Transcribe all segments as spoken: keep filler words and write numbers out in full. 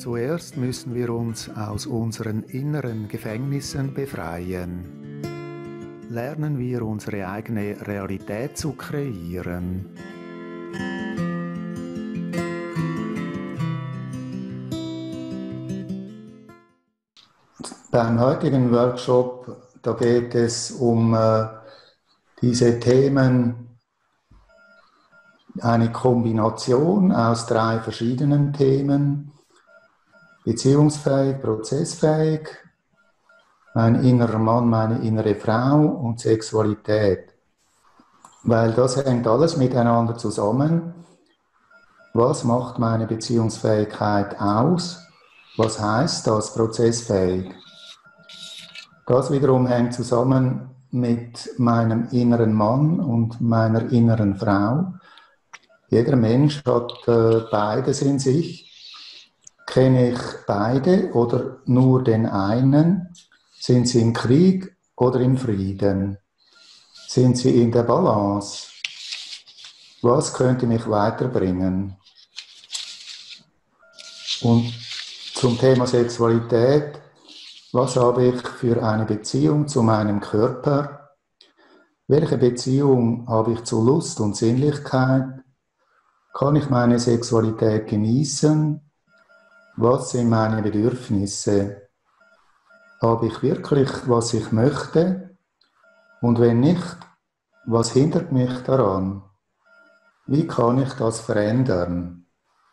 Zuerst müssen wir uns aus unseren inneren Gefängnissen befreien. Lernen wir unsere eigene Realität zu kreieren. Beim heutigen Workshop, da geht es um äh, diese Themen, eine Kombination aus drei verschiedenen Themen: beziehungsfähig, prozessfähig, mein innerer Mann, meine innere Frau und Sexualität. Weil das hängt alles miteinander zusammen. Was macht meine Beziehungsfähigkeit aus? Was heißt das, prozessfähig? Das wiederum hängt zusammen mit meinem inneren Mann und meiner inneren Frau. Jeder Mensch hat äh, beides in sich. Kenne ich beide oder nur den einen? Sind sie im Krieg oder im Frieden? Sind sie in der Balance? Was könnte mich weiterbringen? Und zum Thema Sexualität: Was habe ich für eine Beziehung zu meinem Körper? Welche Beziehung habe ich zu Lust und Sinnlichkeit? Kann ich meine Sexualität genießen? Was sind meine Bedürfnisse? Habe ich wirklich, was ich möchte? Und wenn nicht, was hindert mich daran? Wie kann ich das verändern?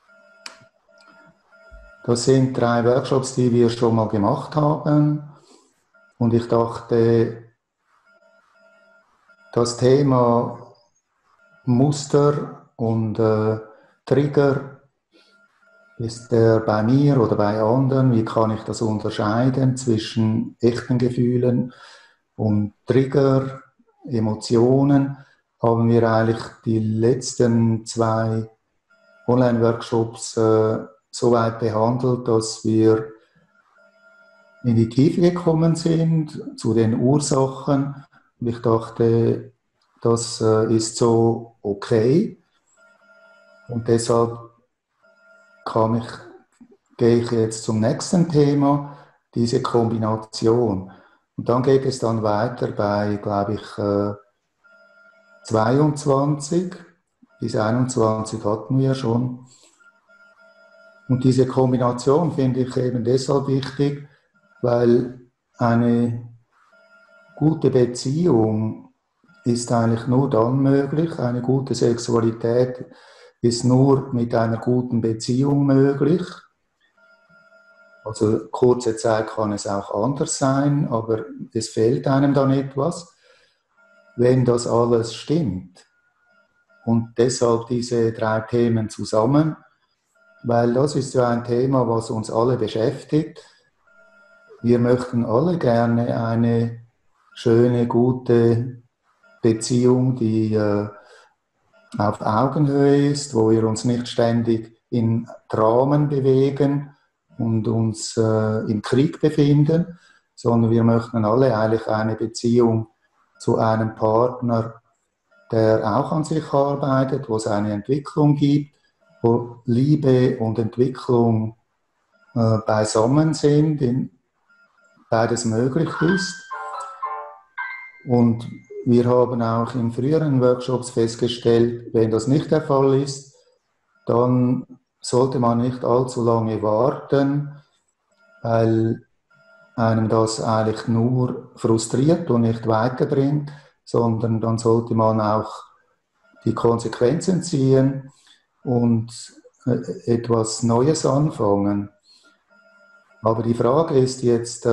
Das sind drei Workshops, die wir schon mal gemacht haben. Und ich dachte, das Thema Muster und äh, Trigger, ist der bei mir oder bei anderen? Wie kann ich das unterscheiden zwischen echten Gefühlen und Trigger, Emotionen? Haben wir eigentlich die letzten zwei Online-Workshops äh, so weit behandelt, dass wir in die Tiefe gekommen sind, zu den Ursachen. Und ich dachte, das äh, ist so okay. Und deshalb kam ich, gehe ich jetzt zum nächsten Thema, diese Kombination. Und dann geht es dann weiter bei, glaube ich, äh, zweiundzwanzig, bis einundzwanzig hatten wir schon. Und diese Kombination finde ich eben deshalb wichtig, weil eine gute Beziehung ist eigentlich nur dann möglich, eine gute Sexualität ist nur mit einer guten Beziehung möglich. Also kurze Zeit kann es auch anders sein, aber es fehlt einem dann etwas, wenn das alles stimmt. Und deshalb diese drei Themen zusammen, weil das ist ja ein Thema, was uns alle beschäftigt. Wir möchten alle gerne eine schöne, gute Beziehung, die äh, auf Augenhöhe ist, wo wir uns nicht ständig in Dramen bewegen und uns äh, im Krieg befinden, sondern wir möchten alle eigentlich eine Beziehung zu einem Partner, der auch an sich arbeitet, wo es eine Entwicklung gibt, wo Liebe und Entwicklung äh, beisammen sind, in beides möglich ist. Und wir haben auch in früheren Workshops festgestellt, wenn das nicht der Fall ist, dann sollte man nicht allzu lange warten, weil einem das eigentlich nur frustriert und nicht weiterbringt, sondern dann sollte man auch die Konsequenzen ziehen und etwas Neues anfangen. Aber die Frage ist jetzt,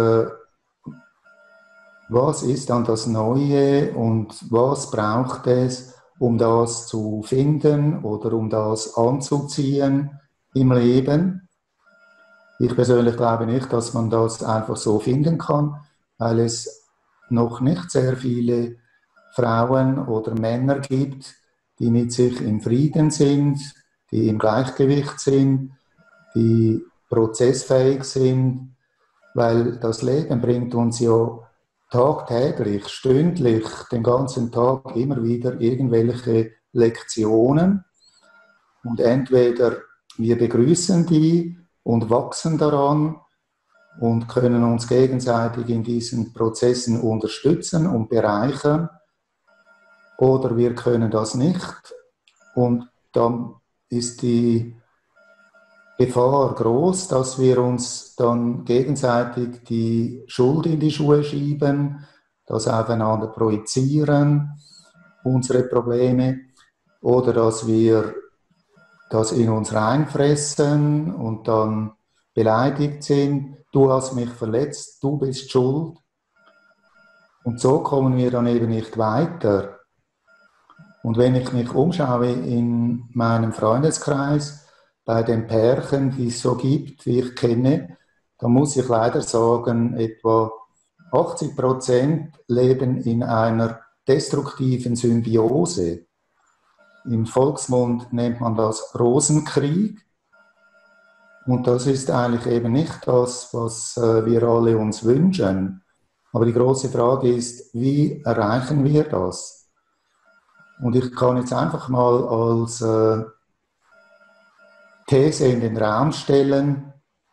was ist dann das Neue und was braucht es, um das zu finden oder um das anzuziehen im Leben? Ich persönlich glaube nicht, dass man das einfach so finden kann, weil es noch nicht sehr viele Frauen oder Männer gibt, die mit sich im Frieden sind, die im Gleichgewicht sind, die prozessfähig sind, weil das Leben bringt uns ja tagtäglich, stündlich, den ganzen Tag immer wieder irgendwelche Lektionen und entweder wir begrüßen die und wachsen daran und können uns gegenseitig in diesen Prozessen unterstützen und bereichern. Oder wir können das nicht und dann ist die Gefahr groß, dass wir uns dann gegenseitig die Schuld in die Schuhe schieben, das aufeinander projizieren, unsere Probleme, oder dass wir das in uns reinfressen und dann beleidigt sind, du hast mich verletzt, du bist schuld. Und so kommen wir dann eben nicht weiter. Und wenn ich mich umschaue in meinem Freundeskreis, bei den Pärchen, die es so gibt, die ich kenne, dann muss ich leider sagen, etwa achtzig Prozent leben in einer destruktiven Symbiose. Im Volksmund nennt man das Rosenkrieg. Und das ist eigentlich eben nicht das, was wir alle uns wünschen. Aber die große Frage ist, wie erreichen wir das? Und ich kann jetzt einfach mal als äh, These in den Raum stellen,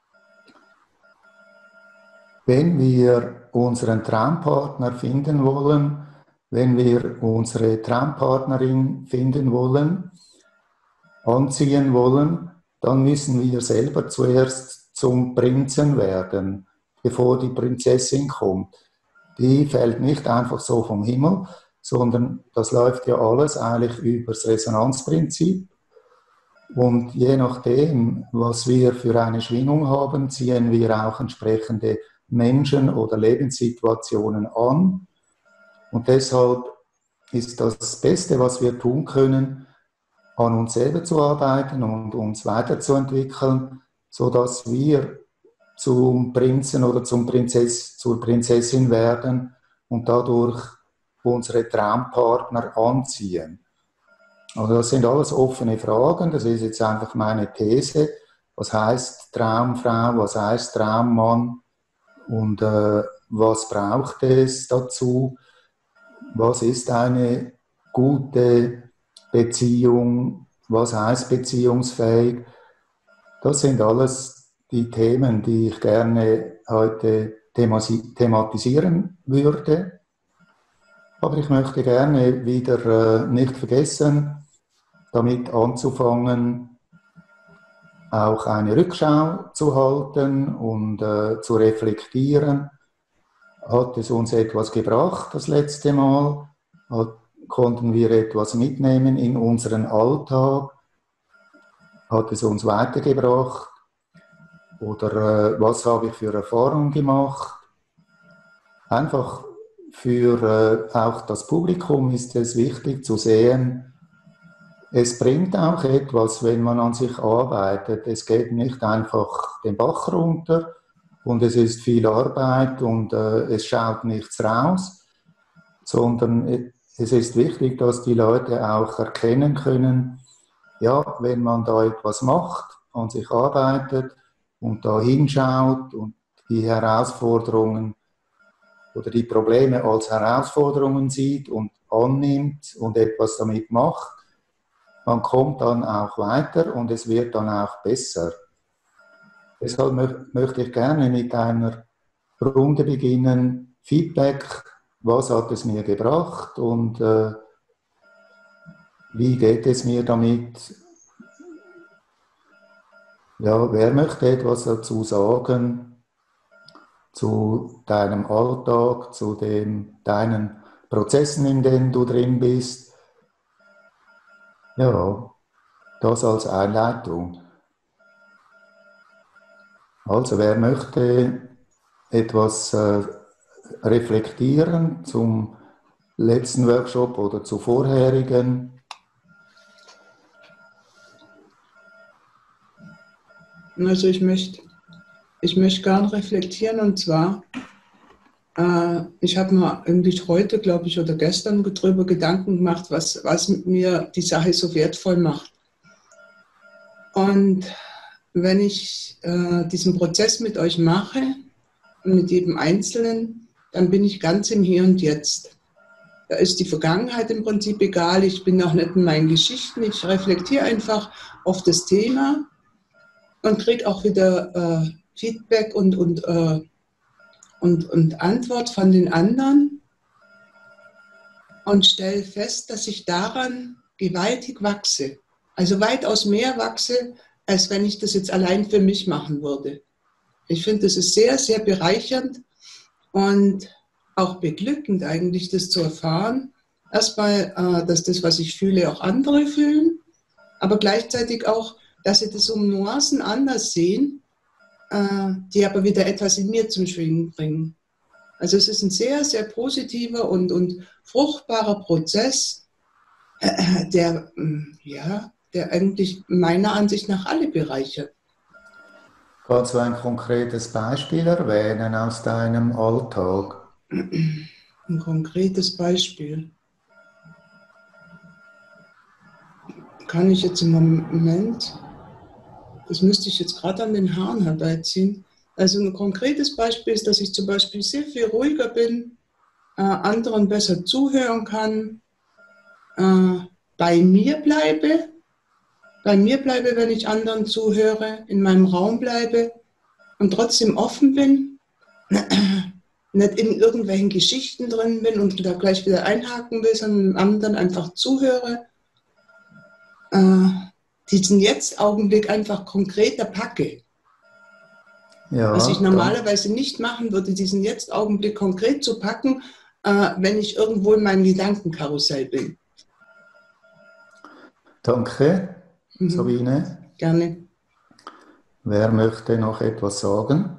wenn wir unseren Traumpartner finden wollen, wenn wir unsere Traumpartnerin finden wollen, anziehen wollen, dann müssen wir selber zuerst zum Prinzen werden, bevor die Prinzessin kommt. Die fällt nicht einfach so vom Himmel, sondern das läuft ja alles eigentlich über das Resonanzprinzip. Und je nachdem, was wir für eine Schwingung haben, ziehen wir auch entsprechende Menschen oder Lebenssituationen an. Und deshalb ist das Beste, was wir tun können, an uns selber zu arbeiten und uns weiterzuentwickeln, sodass wir zum Prinzen oder zum Prinzess, zur Prinzessin werden und dadurch unsere Traumpartner anziehen. Also das sind alles offene Fragen, das ist jetzt einfach meine These. Was heißt Traumfrau, was heißt Traummann und äh, was braucht es dazu? Was ist eine gute Beziehung? Was heißt beziehungsfähig? Das sind alles die Themen, die ich gerne heute thematisieren würde. Aber ich möchte gerne wieder äh, nicht vergessen, damit anzufangen, auch eine Rückschau zu halten und äh, zu reflektieren. Hat es uns etwas gebracht das letzte Mal? Hat, konnten wir etwas mitnehmen in unseren Alltag? Hat es uns weitergebracht? Oder äh, was habe ich für Erfahrungen gemacht? Einfach für äh, auch das Publikum ist es wichtig zu sehen, es bringt auch etwas, wenn man an sich arbeitet. Es geht nicht einfach den Bach runter und es ist viel Arbeit und äh, es schaut nichts raus, sondern es ist wichtig, dass die Leute auch erkennen können, ja, wenn man da etwas macht, an sich arbeitet und da hinschaut und die Herausforderungen oder die Probleme als Herausforderungen sieht und annimmt und etwas damit macht, man kommt dann auch weiter und es wird dann auch besser. Deshalb mö- möchte ich gerne mit einer Runde beginnen. Feedback, was hat es mir gebracht und äh, wie geht es mir damit? Ja, wer möchte etwas dazu sagen? Zu deinem Alltag, zu dem, deinen Prozessen, in denen du drin bist. Ja, das als Einleitung. Also, wer möchte etwas äh, reflektieren zum letzten Workshop oder zu vorherigen? Also ich möchte Ich möchte gerne reflektieren und zwar, äh, ich habe mir eigentlich heute, glaube ich, oder gestern darüber Gedanken gemacht, was, was mit mir die Sache so wertvoll macht. Und wenn ich äh, diesen Prozess mit euch mache, mit jedem Einzelnen, dann bin ich ganz im Hier und Jetzt. Da ist die Vergangenheit im Prinzip egal, ich bin auch nicht in meinen Geschichten, ich reflektiere einfach auf das Thema. und kriege auch wieder äh, Feedback und, und, äh, und, und Antwort von den anderen und stelle fest, dass ich daran gewaltig wachse. Also weitaus mehr wachse, als wenn ich das jetzt allein für mich machen würde. Ich finde, das ist sehr, sehr bereichernd und auch beglückend eigentlich, das zu erfahren. Erstmal, äh, dass das, was ich fühle, auch andere fühlen, aber gleichzeitig auch, dass sie das um Nuancen anders sehen, äh, die aber wieder etwas in mir zum Schwingen bringen. Also es ist ein sehr, sehr positiver und, und fruchtbarer Prozess, äh, der, ja, der eigentlich meiner Ansicht nach alle bereichert. Kannst du ein konkretes Beispiel erwähnen aus deinem Alltag? Ein konkretes Beispiel. Kann ich jetzt im Moment, das müsste ich jetzt gerade an den Haaren herbeiziehen. Also ein konkretes Beispiel ist, dass ich zum Beispiel sehr viel ruhiger bin, äh, anderen besser zuhören kann, äh, bei mir bleibe, bei mir bleibe, wenn ich anderen zuhöre, in meinem Raum bleibe und trotzdem offen bin, nicht in irgendwelchen Geschichten drin bin und da gleich wieder einhaken will, sondern dem anderen einfach zuhöre, äh, diesen Jetzt-Augenblick einfach konkreter packe. Ja, Was ich dann, normalerweise nicht machen würde, diesen Jetzt-Augenblick konkret zu packen, äh, wenn ich irgendwo in meinem Gedankenkarussell bin. danke, Mhm. Sabine. Gerne. Wer möchte noch etwas sagen?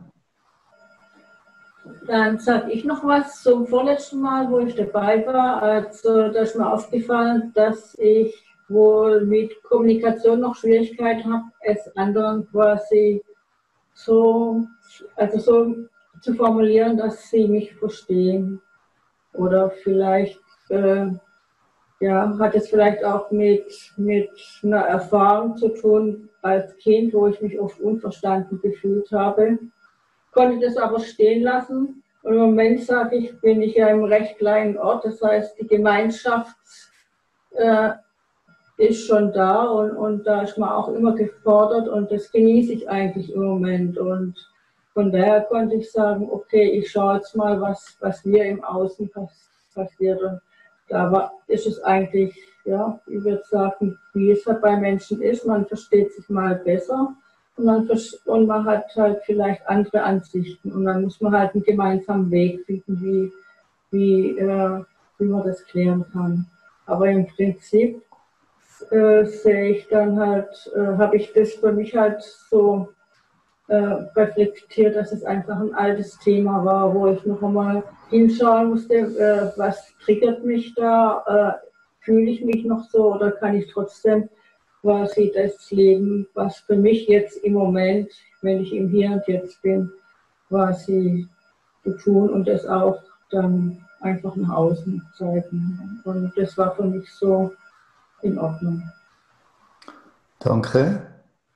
Dann sage ich noch was zum vorletzten Mal, wo ich dabei war. Also, da ist mir aufgefallen, dass ich wohl mit Kommunikation noch Schwierigkeiten habe, es anderen quasi so, also so zu formulieren, dass sie mich verstehen. Oder vielleicht äh, ja, hat es vielleicht auch mit, mit einer Erfahrung zu tun als Kind, wo ich mich oft unverstanden gefühlt habe. Konnte das aber stehen lassen. Und im Moment, sage ich, bin ich ja im recht kleinen Ort. Das heißt, die Gemeinschaft äh, ist schon da und, und da ist man auch immer gefordert und das genieße ich eigentlich im Moment. Und von daher konnte ich sagen, okay, ich schaue jetzt mal, was, was mir im Außen passiert. Und da war, ist es eigentlich, ja, ich würde sagen, wie es halt bei Menschen ist, man versteht sich mal besser. Und man, und man hat halt vielleicht andere Ansichten und dann muss man halt einen gemeinsamen Weg finden, wie, wie, äh, wie man das klären kann. Aber im Prinzip äh, sehe ich dann halt, äh, habe ich das für mich halt so äh, reflektiert, dass es einfach ein altes Thema war, wo ich noch einmal hinschauen musste, äh, was triggert mich da, äh, fühle ich mich noch so oder kann ich trotzdem quasi das Leben, was für mich jetzt im Moment, wenn ich im Hier und Jetzt bin, quasi zu tun und das auch dann einfach nach außen zeigen. Und das war für mich so in Ordnung. Danke.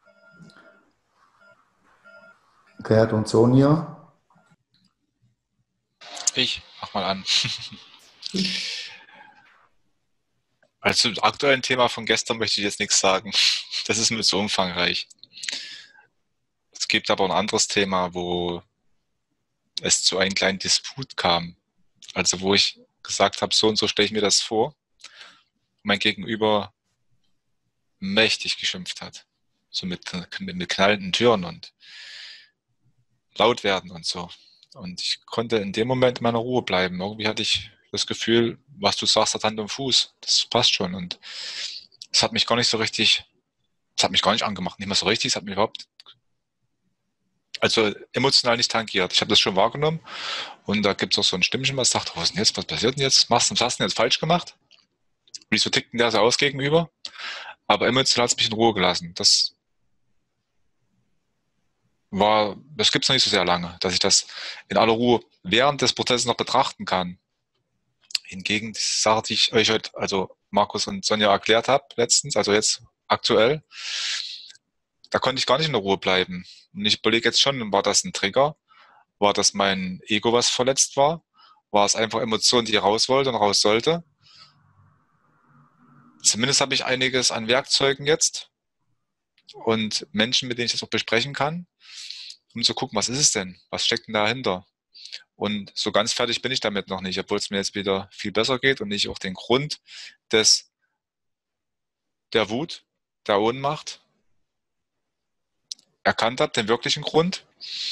Gerd und Sonja? Ich mach mal an. Also zum aktuellen Thema von gestern möchte ich jetzt nichts sagen. Das ist mir zu umfangreich. Es gibt aber ein anderes Thema, wo es zu einem kleinen Disput kam. Also wo ich gesagt habe, so und so stelle ich mir das vor. Mein Gegenüber mächtig geschimpft hat. So mit, mit, mit knallenden Türen und laut werden und so. Und ich konnte in dem Moment in meiner Ruhe bleiben. Irgendwie hatte ich das Gefühl, was du sagst, hat Hand und Fuß. Das passt schon. Und es hat mich gar nicht so richtig, es hat mich gar nicht angemacht. Nicht mehr so richtig, es hat mich überhaupt, also emotional nicht tangiert. Ich habe das schon wahrgenommen. Und da gibt es auch so ein Stimmchen, was sagt, was ist denn jetzt, was passiert denn jetzt? Machst du, was hast du denn jetzt falsch gemacht? Wieso tickt denn der so aus gegenüber? Aber emotional hat es mich in Ruhe gelassen. Das war, das gibt es noch nicht so sehr lange, dass ich das in aller Ruhe während des Prozesses noch betrachten kann. Hingegen die Sache, die ich euch heute, also Markus und Sonja erklärt habe letztens, also jetzt aktuell, da konnte ich gar nicht in der Ruhe bleiben. Und ich überlege jetzt schon, war das ein Trigger? War das mein Ego, was verletzt war? War es einfach Emotionen, die raus wollte und raus sollte? Zumindest habe ich einiges an Werkzeugen jetzt, und Menschen, mit denen ich das auch besprechen kann, um zu gucken, was ist es denn? Was steckt denn dahinter? Und so ganz fertig bin ich damit noch nicht, obwohl es mir jetzt wieder viel besser geht und ich auch den Grund des, der Wut, der Ohnmacht erkannt habe, den wirklichen Grund.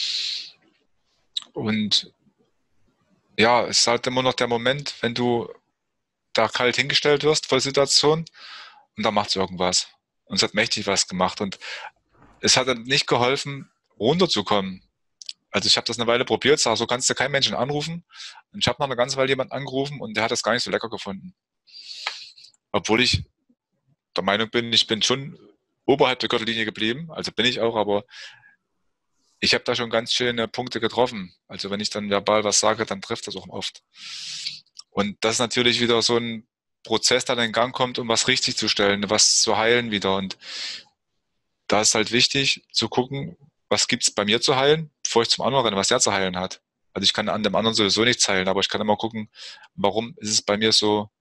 Und ja, es ist halt immer noch der Moment, wenn du da kalt hingestellt wirst vor der Situation und da macht es irgendwas. Und es hat mächtig was gemacht. Und es hat dann nicht geholfen, runterzukommen. Also ich habe das eine Weile probiert, sag, so kannst du keinen Menschen anrufen. Und ich habe nach einer ganzen Weile jemanden angerufen und der hat das gar nicht so lecker gefunden. Obwohl ich der Meinung bin, ich bin schon oberhalb der Gürtellinie geblieben. Also bin ich auch, aber ich habe da schon ganz schöne Punkte getroffen. Also wenn ich dann verbal was sage, dann trifft das auch oft. Und das ist natürlich wieder so ein Prozess, der dann in Gang kommt, um was richtig zu stellen, was zu heilen wieder. Und da ist halt wichtig zu gucken, was gibt es bei mir zu heilen, bevor ich zum anderen renne, was der zu heilen hat. Also ich kann an dem anderen sowieso nichts heilen, aber ich kann immer gucken, warum ist es bei mir so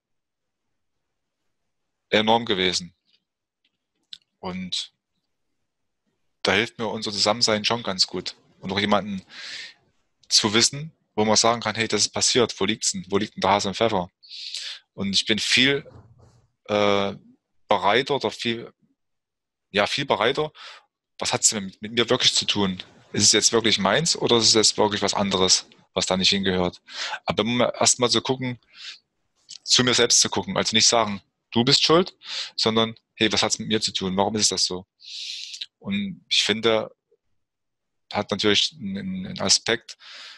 enorm gewesen. Und da hilft mir unser Zusammensein schon ganz gut. Und auch jemanden zu wissen, wo man sagen kann, hey, das ist passiert, wo liegt's denn? Wo liegt denn der Hase im Pfeffer? Und ich bin viel äh, bereiter oder viel, ja, viel bereiter. Was hat es denn mit, mit mir wirklich zu tun? Ist es jetzt wirklich meins oder ist es jetzt wirklich was anderes, was da nicht hingehört? Aber erstmal zu gucken, zu mir selbst zu gucken. Also nicht sagen, du bist schuld, sondern, hey, was hat es mit mir zu tun? Warum ist das so? Und ich finde, hat natürlich einen Aspekt,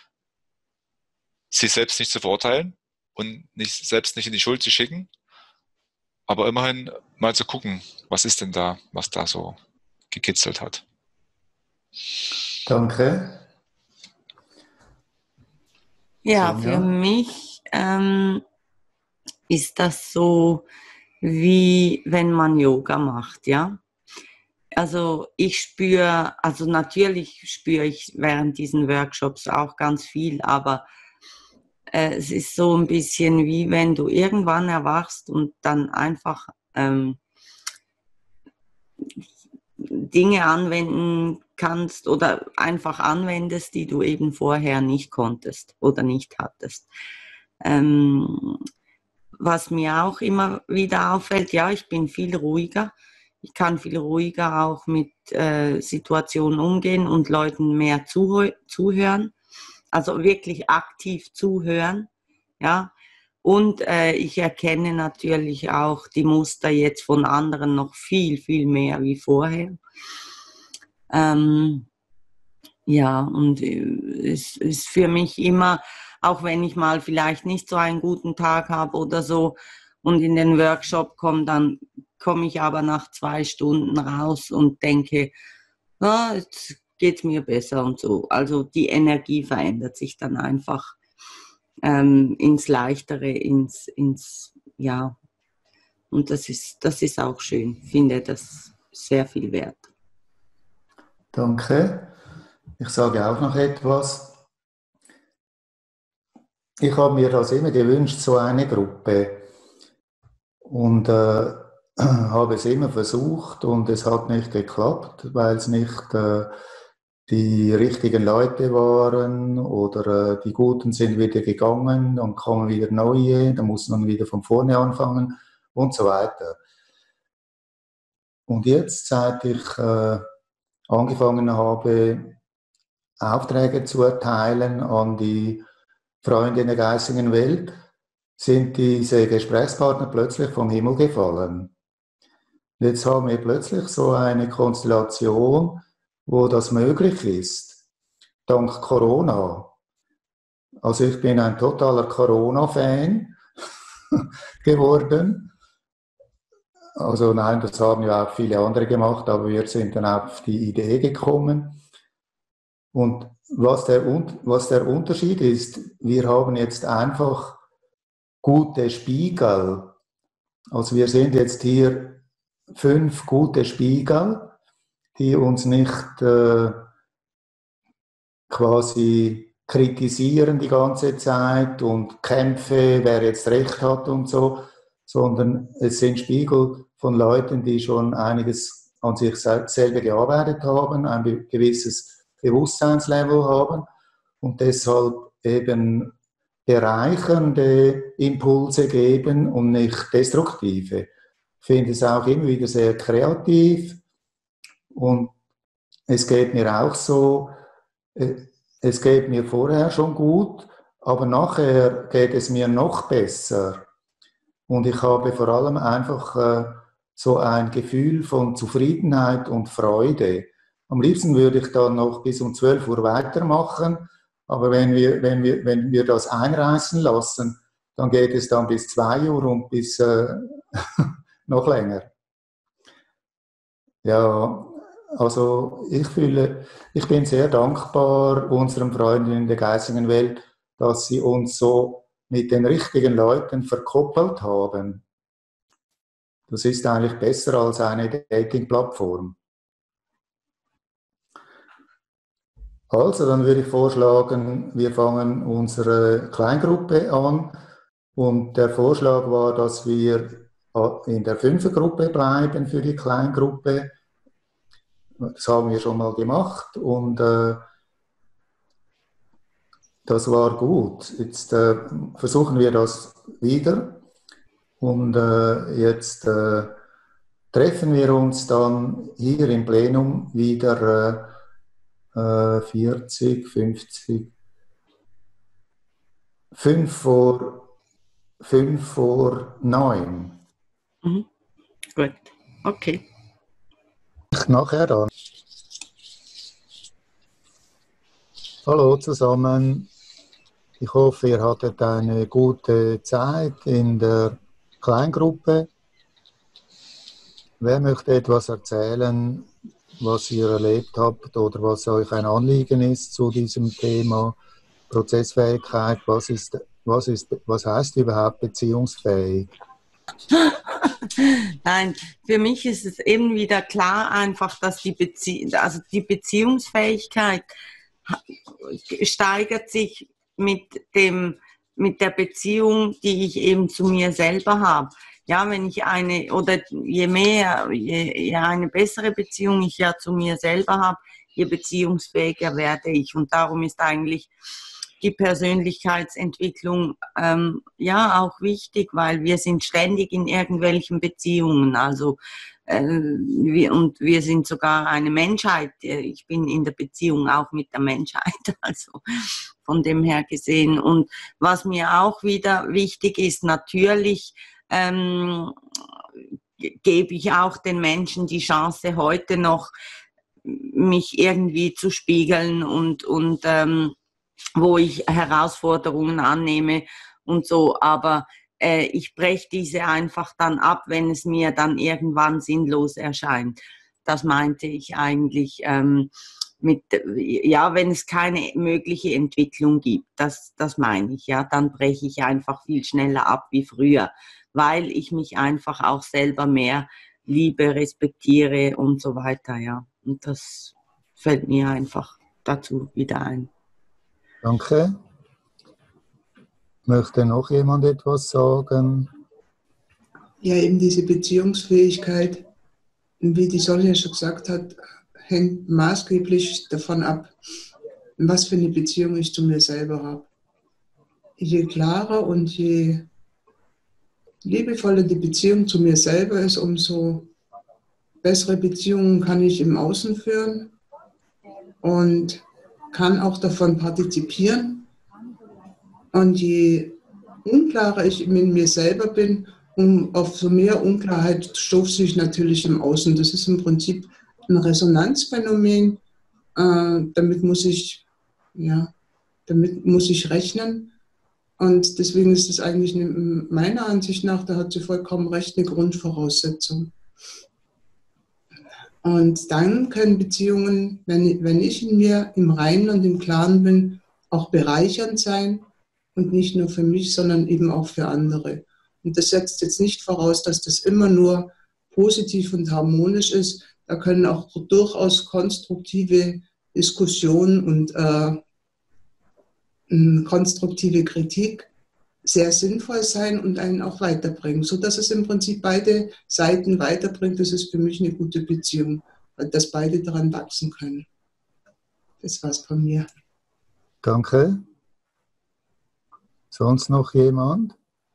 sich selbst nicht zu verurteilen und nicht, selbst nicht in die Schuld zu schicken, aber immerhin mal zu gucken, was ist denn da, was da so gekitzelt hat. Danke. Ja, für mich ähm, ist das so, wie wenn man Yoga macht, ja. Also ich spüre, also natürlich spüre ich während diesen Workshops auch ganz viel, aber äh, es ist so ein bisschen wie wenn du irgendwann erwachst und dann einfach ähm, Dinge anwenden kannst oder einfach anwendest, die du eben vorher nicht konntest oder nicht hattest. Ähm, was mir auch immer wieder auffällt, ja, ich bin viel ruhiger. Ich kann viel ruhiger auch mit äh, Situationen umgehen und Leuten mehr zuh- zuhören. Also wirklich aktiv zuhören, ja. Und äh, ich erkenne natürlich auch die Muster jetzt von anderen noch viel, viel mehr wie vorher. Ähm, ja, und es ist für mich immer, auch wenn ich mal vielleicht nicht so einen guten Tag habe oder so und in den Workshop komme, dann komme ich aber nach zwei Stunden raus und denke, ah, jetzt geht es mir besser und so. Also die Energie verändert sich dann einfach ähm, ins Leichtere, ins, ins, ja. Und das ist, das ist auch schön. Ich finde das sehr viel wert. Danke. Ich sage auch noch etwas. Ich habe mir das immer gewünscht, so eine Gruppe. Und äh, habe es immer versucht und es hat nicht geklappt, weil es nicht äh, die richtigen Leute waren oder äh, die Guten sind wieder gegangen und kommen wieder neue, da muss man wieder von vorne anfangen und so weiter. Und jetzt, seit ich äh, angefangen habe, Aufträge zu erteilen an die Freunde in der geistigen Welt, sind diese Gesprächspartner plötzlich vom Himmel gefallen. Jetzt haben wir plötzlich so eine Konstellation, wo das möglich ist, dank Corona. Also ich bin ein totaler Corona-Fan geworden. Also nein, das haben ja auch viele andere gemacht, aber wir sind dann auf die Idee gekommen. Und was der, was der Unterschied ist, wir haben jetzt einfach gute Spiegel. Also wir sind jetzt hier fünf gute Spiegel, die uns nicht äh, quasi kritisieren die ganze Zeit und Kämpfe, wer jetzt recht hat und so, sondern es sind Spiegel von Leuten, die schon einiges an sich selber gearbeitet haben, ein gewisses Bewusstseinslevel haben und deshalb eben bereichernde Impulse geben und nicht destruktive. Ich finde es auch immer wieder sehr kreativ und es geht mir auch so, es geht mir vorher schon gut, aber nachher geht es mir noch besser. Und ich habe vor allem einfach äh, so ein Gefühl von Zufriedenheit und Freude. Am liebsten würde ich dann noch bis um zwölf Uhr weitermachen, aber wenn wir, wenn wir, wenn wir das einreißen lassen, dann geht es dann bis zwei Uhr und bis äh, noch länger. Ja, also ich fühle, ich bin sehr dankbar unseren Freunden in der geistigen Welt, dass sie uns so mit den richtigen Leuten verkoppelt haben. Das ist eigentlich besser als eine Dating-Plattform. Also, dann würde ich vorschlagen, wir fangen unsere Kleingruppe an. Und der Vorschlag war, dass wir in der Fünfergruppe bleiben für die Kleingruppe. Das haben wir schon mal gemacht und äh, das war gut. Jetzt äh, versuchen wir das wieder und äh, jetzt äh, treffen wir uns dann hier im Plenum wieder äh, vierzig, fünfzig, fünf vor, fünf vor neun. Mhm. Gut, okay. Nachher dann. Hallo zusammen. Ich hoffe, ihr hattet eine gute Zeit in der Kleingruppe. Wer möchte etwas erzählen, was ihr erlebt habt oder was euch ein Anliegen ist zu diesem Thema Prozessfähigkeit? Was ist, was ist, was heißt überhaupt beziehungsfähig? Nein, für mich ist es eben wieder klar einfach, dass die, Bezie- also die Beziehungsfähigkeit steigert sich mit dem, mit der Beziehung, die ich eben zu mir selber habe. Ja, wenn ich eine, oder je mehr, je, je eine bessere Beziehung ich ja zu mir selber habe, je beziehungsfähiger werde ich. Und darum ist eigentlich die Persönlichkeitsentwicklung ähm, ja auch wichtig, weil wir sind ständig in irgendwelchen Beziehungen. Also äh, wir, und wir sind sogar eine Menschheit. Ich bin in der Beziehung auch mit der Menschheit, also von dem her gesehen. Und was mir auch wieder wichtig ist, natürlich ähm, gebe ich auch den Menschen die Chance, heute noch mich irgendwie zu spiegeln und und ähm, wo ich Herausforderungen annehme und so, aber äh, ich breche diese einfach dann ab, wenn es mir dann irgendwann sinnlos erscheint. Das meinte ich eigentlich ähm, mit, ja, wenn es keine mögliche Entwicklung gibt, das, das meine ich, ja, dann breche ich einfach viel schneller ab wie früher, weil ich mich einfach auch selber mehr liebe, respektiere und so weiter, ja. Und das fällt mir einfach dazu wieder ein. Danke. Möchte noch jemand etwas sagen? Ja, eben diese Beziehungsfähigkeit, wie die Sonja schon gesagt hat, hängt maßgeblich davon ab, was für eine Beziehung ich zu mir selber habe. Je klarer und je liebevoller die Beziehung zu mir selber ist, umso bessere Beziehungen kann ich im Außen führen und kann auch davon partizipieren. Und je unklarer ich in mir selber bin, umso mehr Unklarheit stoße ich natürlich im Außen. Das ist im Prinzip ein Resonanzphänomen. Äh, damit muss ich, ja, damit muss ich rechnen. Und deswegen ist es eigentlich eine, meiner Ansicht nach, da hat sie vollkommen recht, eine Grundvoraussetzung. Und dann können Beziehungen, wenn, wenn ich in mir im Reinen und im Klaren bin, auch bereichernd sein und nicht nur für mich, sondern eben auch für andere. Und das setzt jetzt nicht voraus, dass das immer nur positiv und harmonisch ist. Da können auch durchaus konstruktive Diskussionen und äh, konstruktive Kritik sehr sinnvoll sein und einen auch weiterbringen, sodass es im Prinzip beide Seiten weiterbringt. Das ist für mich eine gute Beziehung, dass beide daran wachsen können. Das war's von mir. Danke. Sonst noch jemand?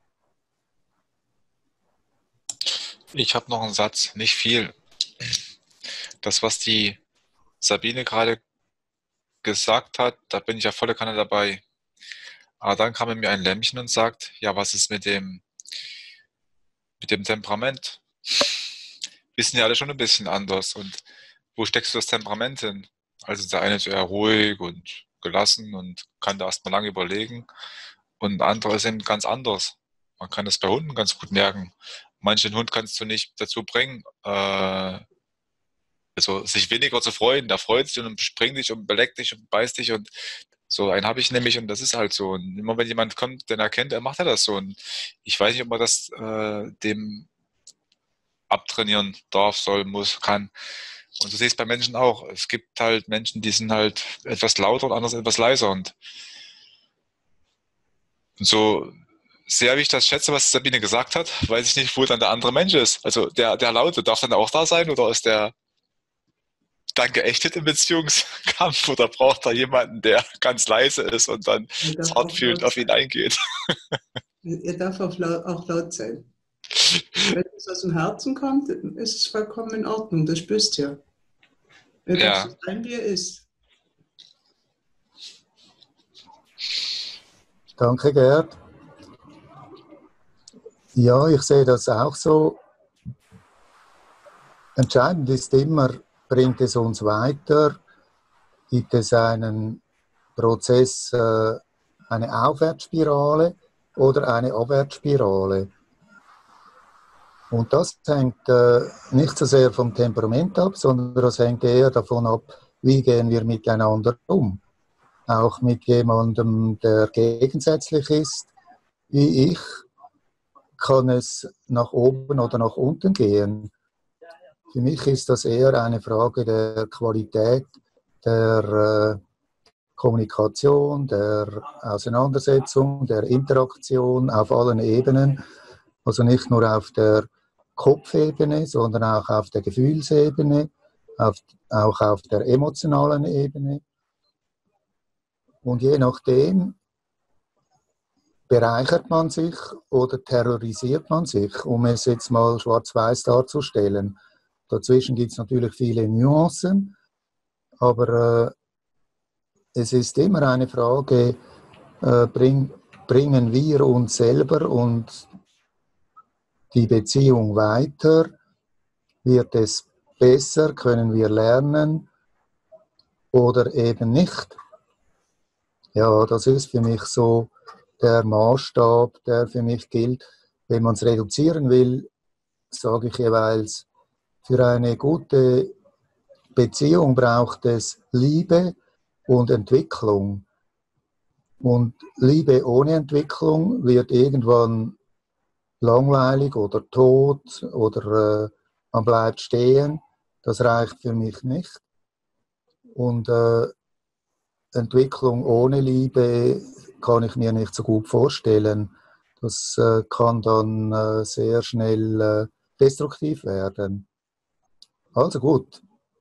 Ich habe noch einen Satz, nicht viel. Das, was die Sabine gerade gesagt hat, da bin ich ja volle Kanne dabei. Aber dann kam mir ein Lämmchen und sagt, ja, was ist mit dem, mit dem Temperament? Wir sind ja alle schon ein bisschen anders. Und wo steckst du das Temperament hin? Also der eine ist eher ruhig und gelassen und kann da erstmal lange überlegen. Und der andere ist eben ganz anders. Man kann das bei Hunden ganz gut merken. Manchen Hund kannst du nicht dazu bringen, äh, also sich weniger zu freuen. Der freut sich und springt dich und beleckt dich und beißt dich und so einen habe ich nämlich und das ist halt so. Und immer wenn jemand kommt, den er kennt, er macht er das so. Und ich weiß nicht, ob man das äh, dem abtrainieren darf, soll, muss, kann. Und so sehe ich es bei Menschen auch. Es gibt halt Menschen, die sind halt etwas lauter und andere etwas leiser. Und, und so sehr wie ich das schätze, was Sabine gesagt hat, weiß ich nicht, wo dann der andere Mensch ist. Also der, der Laute, darf dann auch da sein oder ist der dann geächtet im Beziehungskampf oder braucht da jemanden, der ganz leise ist und dann zartfühlend auf ihn eingeht? Er darf auch laut, auch laut sein. Wenn es aus dem Herzen kommt, ist es vollkommen in Ordnung, das spürst du ja. Er darf Ja. so sein, wie er ist. Danke, Gerd. Ja, ich sehe das auch so. Entscheidend ist immer, bringt es uns weiter? Gibt es einen Prozess, äh, eine Aufwärtsspirale oder eine Abwärtsspirale? Und das hängt äh, nicht so sehr vom Temperament ab, sondern das hängt eher davon ab, wie gehen wir miteinander um. Auch mit jemandem, der gegensätzlich ist wie ich, kann es nach oben oder nach unten gehen. Für mich ist das eher eine Frage der Qualität der äh, Kommunikation, der Auseinandersetzung, der Interaktion auf allen Ebenen. Also nicht nur auf der Kopfebene, sondern auch auf der Gefühlsebene, auf, auch auf der emotionalen Ebene. Und je nachdem bereichert man sich oder terrorisiert man sich, um es jetzt mal schwarz-weiß darzustellen. Dazwischen gibt es natürlich viele Nuancen, aber äh, es ist immer eine Frage, äh, bring, bringen wir uns selber und die Beziehung weiter? Wird es besser? Können wir lernen? Oder eben nicht? Ja, das ist für mich so der Maßstab, der für mich gilt. Wenn man es reduzieren will, sage ich jeweils, für eine gute Beziehung braucht es Liebe und Entwicklung. Und Liebe ohne Entwicklung wird irgendwann langweilig oder tot oder äh, man bleibt stehen. Das reicht für mich nicht. Und äh, Entwicklung ohne Liebe kann ich mir nicht so gut vorstellen. Das äh, kann dann äh, sehr schnell äh, destruktiv werden. Also gut,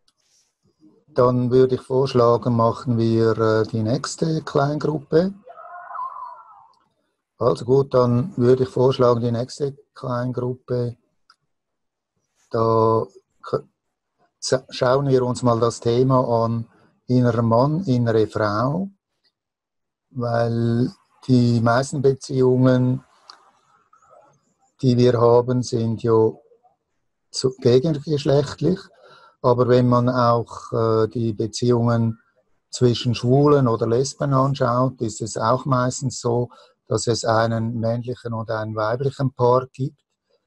dann würde ich vorschlagen, machen wir äh, die nächste Kleingruppe. Also gut, dann würde ich vorschlagen, die nächste Kleingruppe. Da schauen wir uns mal das Thema an, innerer Mann, innere Frau, weil die meisten Beziehungen, die wir haben, sind ja gegengeschlechtlich. Aber wenn man auch äh, die Beziehungen zwischen Schwulen oder Lesben anschaut, ist es auch meistens so, dass es einen männlichen und einen weiblichen Paar gibt.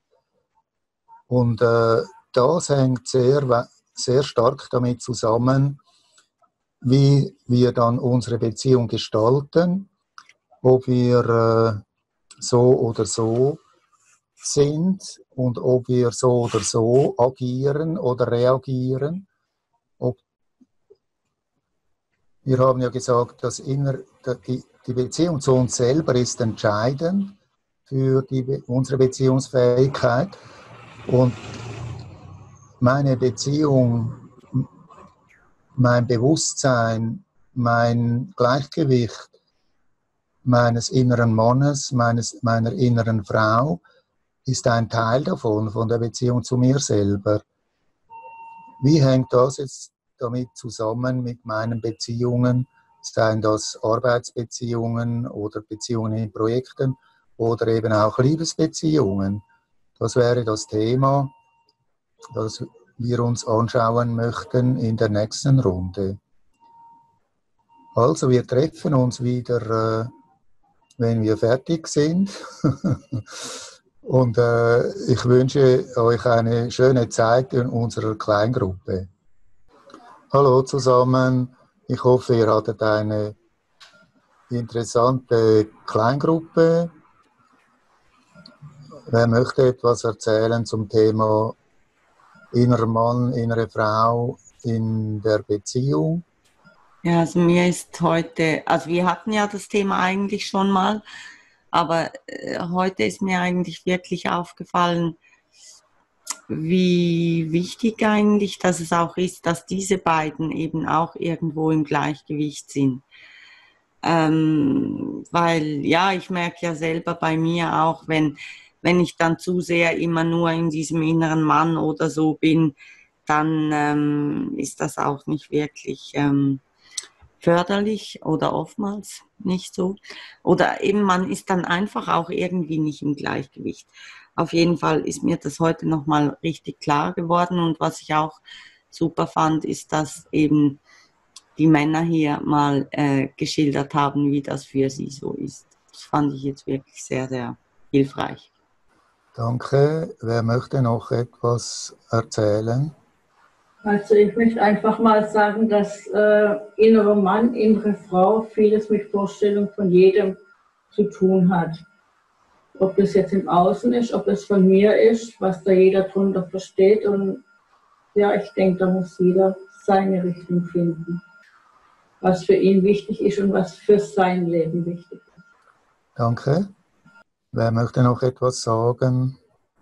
Und äh, das hängt sehr, sehr stark damit zusammen, wie wir dann unsere Beziehung gestalten, ob wir äh, so oder so sind und ob wir so oder so agieren oder reagieren. Ob wir haben ja gesagt, dass inner, die, die Beziehung zu uns selber ist entscheidend für die, unsere Beziehungsfähigkeit. Und meine Beziehung, mein Bewusstsein, mein Gleichgewicht meines inneren Mannes, meines, meiner inneren Frau ist ein Teil davon, von der Beziehung zu mir selber. Wie hängt das jetzt damit zusammen mit meinen Beziehungen, seien das Arbeitsbeziehungen oder Beziehungen in Projekten oder eben auch Liebesbeziehungen? Das wäre das Thema, das wir uns anschauen möchten in der nächsten Runde. Also, wir treffen uns wieder, äh, wenn wir fertig sind. Und äh, ich wünsche euch eine schöne Zeit in unserer Kleingruppe. Hallo zusammen, ich hoffe, ihr hattet eine interessante Kleingruppe. Wer möchte etwas erzählen zum Thema innerer Mann, innere Frau in der Beziehung? Ja, also mir ist heute, also wir hatten ja das Thema eigentlich schon mal, aber äh, heute ist mir eigentlich wirklich aufgefallen, wie wichtig eigentlich, dass es auch ist, dass diese beiden eben auch irgendwo im Gleichgewicht sind. Ähm, weil, ja, ich merke ja selber bei mir auch, wenn, wenn ich dann zu sehr immer nur in diesem inneren Mann oder so bin, dann ähm, ist das auch nicht wirklich ähm, förderlich oder oftmals nicht so. Oder eben man ist dann einfach auch irgendwie nicht im Gleichgewicht. Auf jeden Fall ist mir das heute nochmal richtig klar geworden und was ich auch super fand, ist, dass eben die Männer hier mal äh, geschildert haben, wie das für sie so ist. Das fand ich jetzt wirklich sehr, sehr hilfreich. Danke. Wer möchte noch etwas erzählen? Also ich möchte einfach mal sagen, dass äh, innerer Mann, innere Frau vieles mit Vorstellung von jedem zu tun hat. Ob das jetzt im Außen ist, ob es von mir ist, was da jeder drunter versteht. Und ja, ich denke, da muss jeder seine Richtung finden, was für ihn wichtig ist und was für sein Leben wichtig ist. Danke. Wer möchte noch etwas sagen?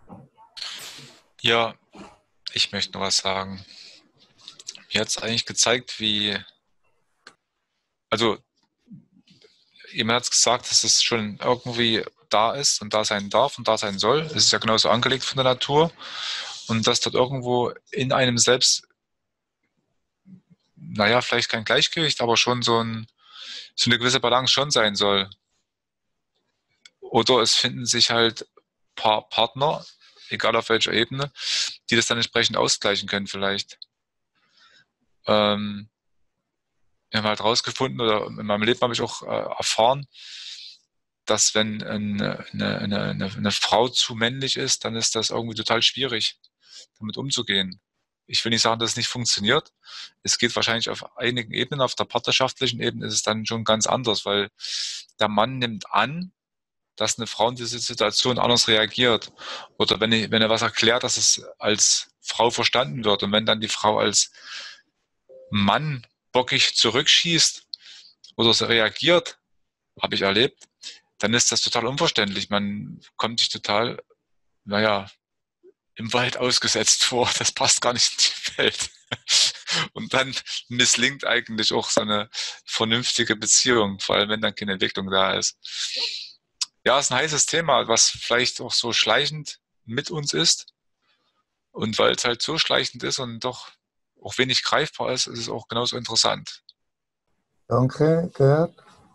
Ja, ich möchte noch was sagen. Mir hat es eigentlich gezeigt, wie, also jemand hat es gesagt, dass es schon irgendwie da ist und da sein darf und da sein soll. Es ist ja genauso angelegt von der Natur und dass dort irgendwo in einem selbst, naja, vielleicht kein Gleichgewicht, aber schon so, ein, so eine gewisse Balance schon sein soll. Oder es finden sich halt paar Partner, egal auf welcher Ebene, die das dann entsprechend ausgleichen können vielleicht. Ähm, wir haben halt rausgefunden, oder in meinem Leben habe ich auch äh, erfahren, dass wenn eine, eine, eine, eine Frau zu männlich ist, dann ist das irgendwie total schwierig, damit umzugehen. Ich will nicht sagen, dass es nicht funktioniert. Es geht wahrscheinlich auf einigen Ebenen, auf der partnerschaftlichen Ebene ist es dann schon ganz anders, weil der Mann nimmt an, dass eine Frau in dieser Situation anders reagiert. Oder wenn, ich, wenn er was erklärt, dass es als Frau verstanden wird. Und wenn dann die Frau als Mann bockig zurückschießt oder so reagiert, habe ich erlebt, dann ist das total unverständlich. Man kommt sich total, naja, im Wald ausgesetzt vor. Das passt gar nicht in die Welt. Und dann misslingt eigentlich auch so eine vernünftige Beziehung, vor allem wenn dann keine Entwicklung da ist. Ja, es ist ein heißes Thema, was vielleicht auch so schleichend mit uns ist. Und weil es halt so schleichend ist und doch auch wenig greifbar ist, ist es auch genauso interessant. Danke, Gerd.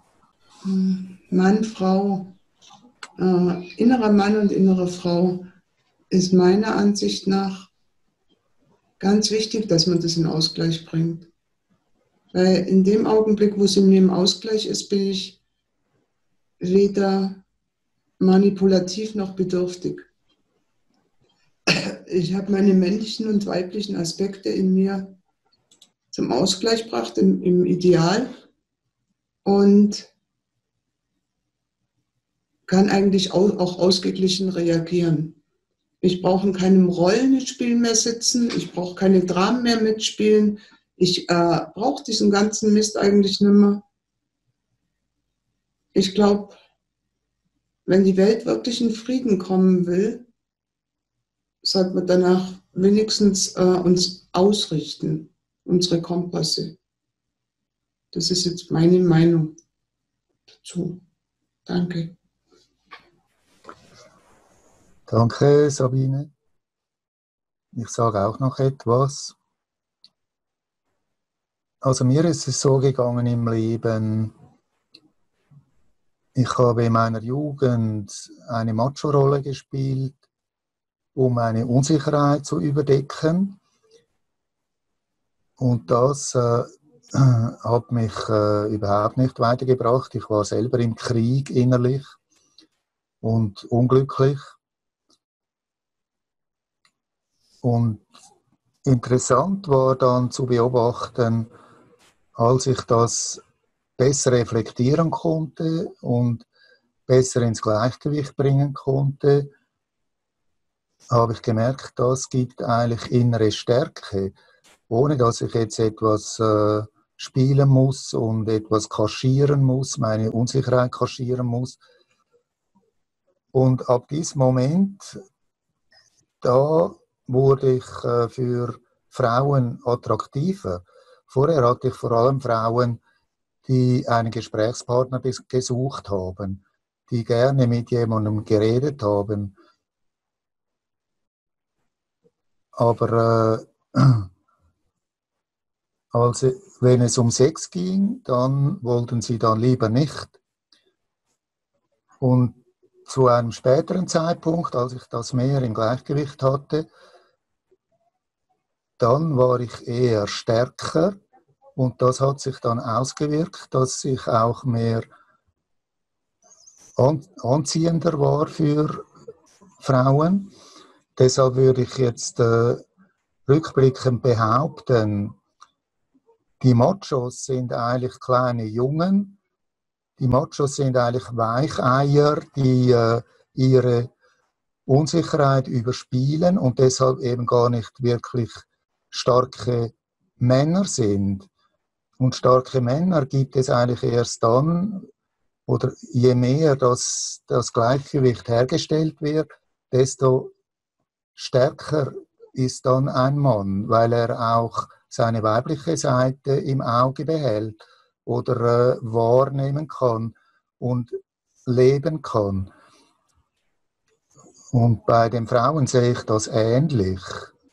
Mann, Frau, äh, innerer Mann und innere Frau ist meiner Ansicht nach ganz wichtig, dass man das in Ausgleich bringt. Weil in dem Augenblick, wo es in mir im Ausgleich ist, bin ich weder manipulativ noch bedürftig. Ich habe meine männlichen und weiblichen Aspekte in mir zum Ausgleich gebracht, im, im Ideal, und kann eigentlich auch, auch ausgeglichen reagieren. Ich brauche in keinem Rollenspiel mehr sitzen, ich brauche keine Dramen mehr mitspielen, Ich äh, brauche diesen ganzen Mist eigentlich nicht mehr. Ich glaube, wenn die Welt wirklich in Frieden kommen will, sollte man danach wenigstens äh, uns ausrichten, unsere Kompasse. Das ist jetzt meine Meinung dazu. Danke. Danke, Sabine. Ich sage auch noch etwas. Also mir ist es so gegangen im Leben, ich habe in meiner Jugend eine Macho-Rolle gespielt, um meine Unsicherheit zu überdecken. Und das äh, hat mich äh, überhaupt nicht weitergebracht. Ich war selber im Krieg innerlich und unglücklich. Und interessant war dann zu beobachten, als ich das besser reflektieren konnte und besser ins Gleichgewicht bringen konnte, habe ich gemerkt, das gibt eigentlich innere Stärke, ohne dass ich jetzt etwas äh, spielen muss und etwas kaschieren muss, meine Unsicherheit kaschieren muss. Und ab diesem Moment, da wurde ich äh, für Frauen attraktiver. Vorher hatte ich vor allem Frauen, die einen Gesprächspartner gesucht haben, die gerne mit jemandem geredet haben. Aber äh, also, wenn es um Sex ging, dann wollten sie dann lieber nicht. Und zu einem späteren Zeitpunkt, als ich das mehr im Gleichgewicht hatte, dann war ich eher stärker und das hat sich dann ausgewirkt, dass ich auch mehr an, anziehender war für Frauen. Deshalb würde ich jetzt äh, rückblickend behaupten, die Machos sind eigentlich kleine Jungen, die Machos sind eigentlich Weicheier, die äh, ihre Unsicherheit überspielen und deshalb eben gar nicht wirklich starke Männer sind. Und starke Männer gibt es eigentlich erst dann, oder je mehr das, das Gleichgewicht hergestellt wird, desto stärker ist dann ein Mann, weil er auch seine weibliche Seite im Auge behält oder äh, wahrnehmen kann und leben kann. Und bei den Frauen sehe ich das ähnlich.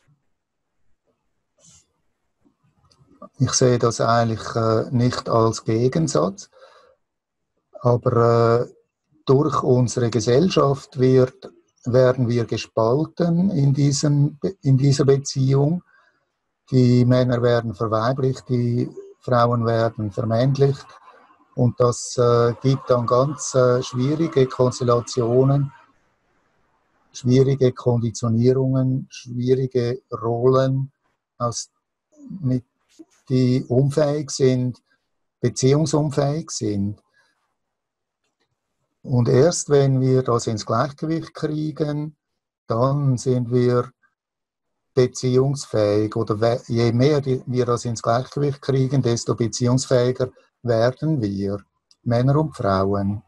Ich sehe das eigentlich äh, nicht als Gegensatz, aber äh, durch unsere Gesellschaft wird, werden wir gespalten in, diesem, in dieser Beziehung. Die Männer werden verweiblicht, die Frauen werden vermännlicht und das äh, gibt dann ganz äh, schwierige Konstellationen, schwierige Konditionierungen, schwierige Rollen, aus, mit, die unfähig sind, beziehungsunfähig sind. Und erst wenn wir das ins Gleichgewicht kriegen, dann sind wir beziehungsfähig. Oder je mehr wir das ins Gleichgewicht kriegen, desto beziehungsfähiger werden wir, Männer und Frauen.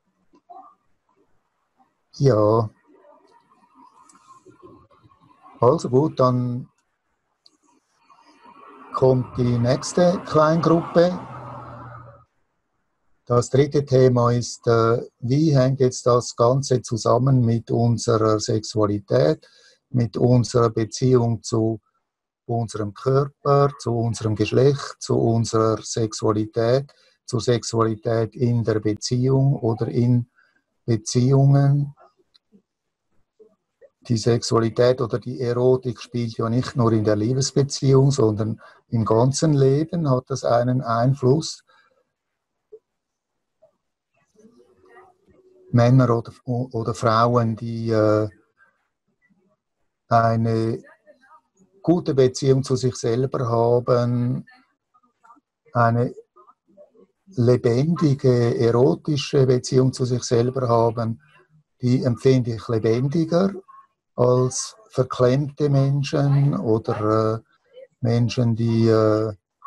Ja. Also gut, dann kommt die nächste Kleingruppe. Das dritte Thema ist, äh, wie hängt jetzt das Ganze zusammen mit unserer Sexualität, mit unserer Beziehung zu unserem Körper, zu unserem Geschlecht, zu unserer Sexualität, zur Sexualität in der Beziehung oder in Beziehungen. Die Sexualität oder die Erotik spielt ja nicht nur in der Liebesbeziehung, sondern im ganzen Leben hat das einen Einfluss. Männer oder, oder Frauen, die äh, eine gute Beziehung zu sich selber haben, eine lebendige, erotische Beziehung zu sich selber haben, die empfinde ich lebendiger als verklemmte Menschen oder äh, Menschen, die äh,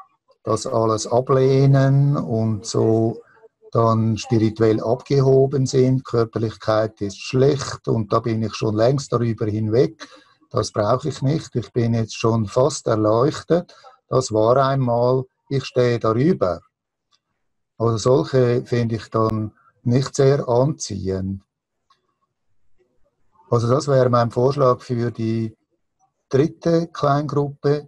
das alles ablehnen und so dann spirituell abgehoben sind. Körperlichkeit ist schlecht und da bin ich schon längst darüber hinweg. Das brauche ich nicht. Ich bin jetzt schon fast erleuchtet. Das war einmal, ich stehe darüber. Also solche finde ich dann nicht sehr anziehend. Also das wäre mein Vorschlag für die dritte Kleingruppe.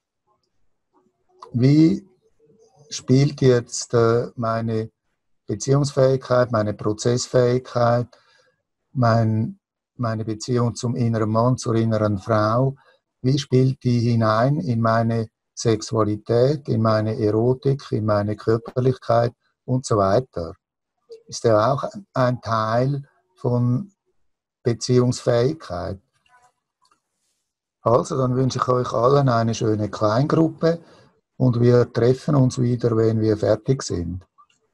Wie spielt jetzt äh, meine Beziehungsfähigkeit, meine Prozessfähigkeit, mein, meine Beziehung zum inneren Mann, zur inneren Frau, wie spielt die hinein in meine Sexualität, in meine Erotik, in meine Körperlichkeit und so weiter? Ist ja auch ein Teil von Beziehungsfähigkeit. Also, dann wünsche ich euch allen eine schöne Kleingruppe und wir treffen uns wieder, wenn wir fertig sind.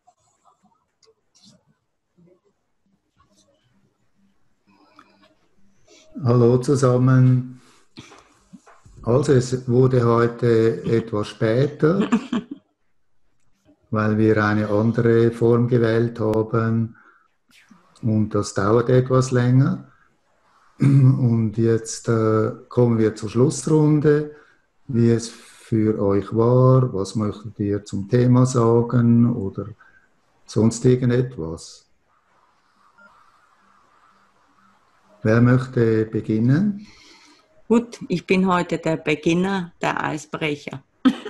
Hallo zusammen. Also es wurde heute etwas später, weil wir eine andere Form gewählt haben und das dauert etwas länger. Und jetzt äh, kommen wir zur Schlussrunde, wie es für euch war, was möchtet ihr zum Thema sagen oder sonst irgendetwas. Wer möchte beginnen? Gut, ich bin heute der Beginner, der Eisbrecher.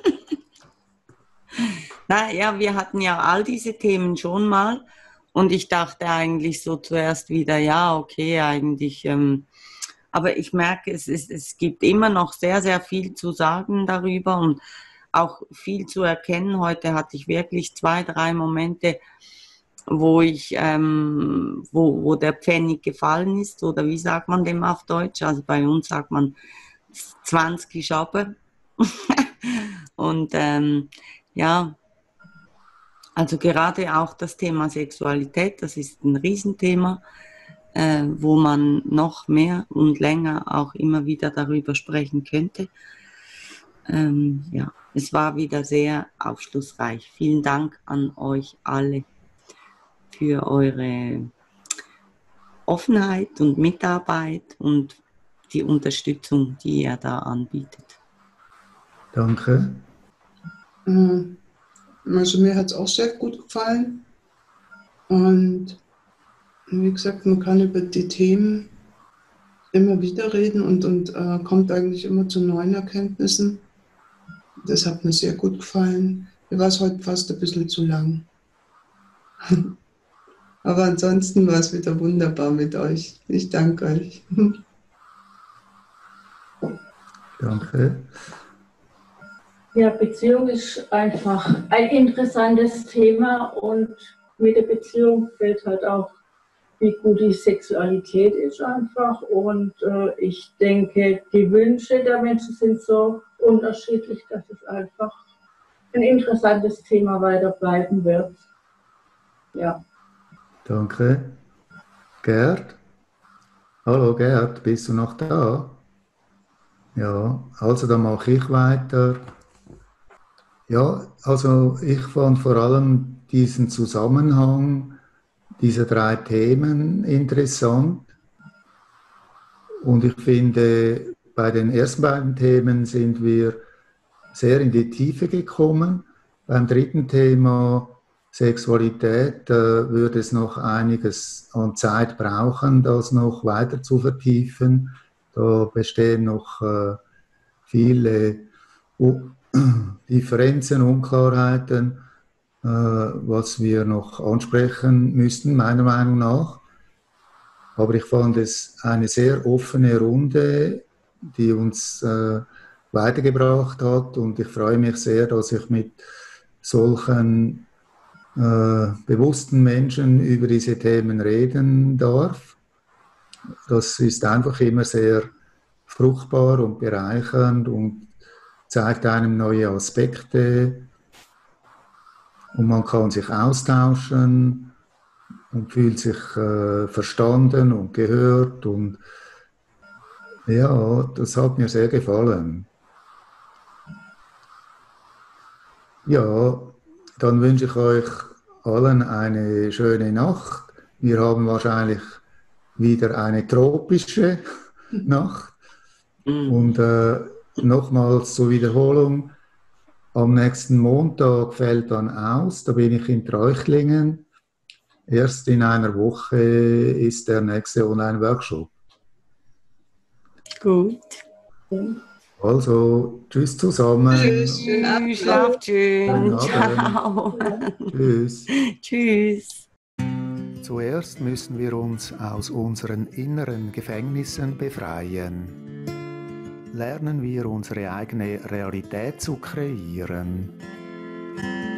Naja, wir hatten ja all diese Themen schon mal und ich dachte eigentlich so zuerst wieder, ja, okay, eigentlich, ähm, aber ich merke, es, ist, es gibt immer noch sehr, sehr viel zu sagen darüber und auch viel zu erkennen. Heute hatte ich wirklich zwei, drei Momente, wo ich, ähm, wo, wo der Pfennig gefallen ist, oder wie sagt man dem auf Deutsch? Also bei uns sagt man zwanzig Schabe. Und ähm, ja, also gerade auch das Thema Sexualität, das ist ein Riesenthema, äh, wo man noch mehr und länger auch immer wieder darüber sprechen könnte. Ähm, ja, es war wieder sehr aufschlussreich. Vielen Dank an euch alle für eure Offenheit und Mitarbeit und die Unterstützung, die ihr da anbietet. Danke. Also mir hat es auch sehr gut gefallen. Und wie gesagt, man kann über die Themen immer wieder reden und, und äh, kommt eigentlich immer zu neuen Erkenntnissen. Das hat mir sehr gut gefallen. Mir war es heute fast ein bisschen zu lang. Aber ansonsten war es wieder wunderbar mit euch. Ich danke euch. Danke. Ja, Beziehung ist einfach ein interessantes Thema und mit der Beziehung fällt halt auch, wie gut die Sexualität ist einfach. Und äh, ich denke, die Wünsche der Menschen sind so unterschiedlich, dass es einfach ein interessantes Thema weiter bleiben wird. Ja. Danke. Gerd? Hallo Gerd, bist du noch da? Ja, also dann mache ich weiter. Ja, also ich fand vor allem diesen Zusammenhang dieser drei Themen interessant. Und ich finde, bei den ersten beiden Themen sind wir sehr in die Tiefe gekommen. Beim dritten Thema Sexualität äh, würde es noch einiges an Zeit brauchen, das noch weiter zu vertiefen. Da bestehen noch äh, viele uh, Differenzen, Unklarheiten, äh, was wir noch ansprechen müssten, meiner Meinung nach. Aber ich fand es eine sehr offene Runde, die uns äh, weitergebracht hat, und ich freue mich sehr, dass ich mit solchen äh, bewussten Menschen über diese Themen reden darf. Das ist einfach immer sehr fruchtbar und bereichernd und zeigt einem neue Aspekte und man kann sich austauschen und fühlt sich äh, verstanden und gehört, und ja, das hat mir sehr gefallen. Ja, dann wünsche ich euch allen eine schöne Nacht. Wir haben wahrscheinlich wieder eine tropische Nacht. Und äh, nochmals zur Wiederholung, am nächsten Montag fällt dann aus, da bin ich in Treuchlingen. Erst in einer Woche ist der nächste Online-Workshop. Gut. Also, tschüss zusammen. Tschüss, schönen Abend. Schlaft schön. Guten Ciao. Tschüss. Tschüss. Zuerst müssen wir uns aus unseren inneren Gefängnissen befreien. Lernen wir unsere eigene Realität zu kreieren.